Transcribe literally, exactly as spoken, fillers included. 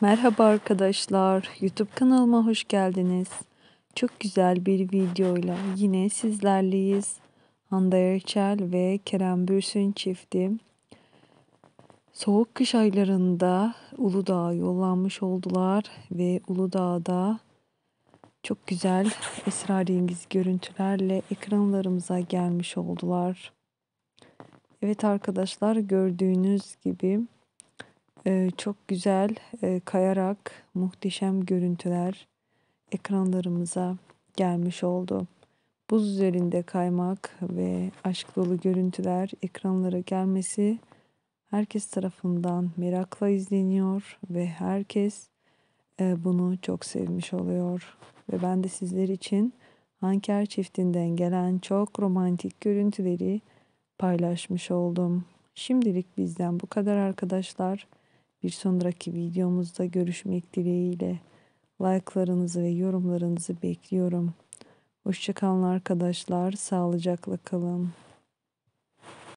Merhaba arkadaşlar, YouTube kanalıma hoş geldiniz. Çok güzel bir videoyla yine sizlerleyiz. Hande Erçel ve Kerem Bürsin çifti soğuk kış aylarında Uludağ'a yollanmış oldular ve Uludağ'da çok güzel esrarengiz görüntülerle ekranlarımıza gelmiş oldular. Evet arkadaşlar, gördüğünüz gibi Ee, çok güzel e, kayarak muhteşem görüntüler ekranlarımıza gelmiş oldu. Buz üzerinde kaymak ve aşk dolu görüntüler ekranlara gelmesi herkes tarafından merakla izleniyor ve herkes e, bunu çok sevmiş oluyor. Ve ben de sizler için Hanker çiftinden gelen çok romantik görüntüleri paylaşmış oldum. Şimdilik bizden bu kadar arkadaşlar. Bir sonraki videomuzda görüşmek dileğiyle. Like'larınızı ve yorumlarınızı bekliyorum. Hoşça kalın arkadaşlar. Sağlıcakla kalın.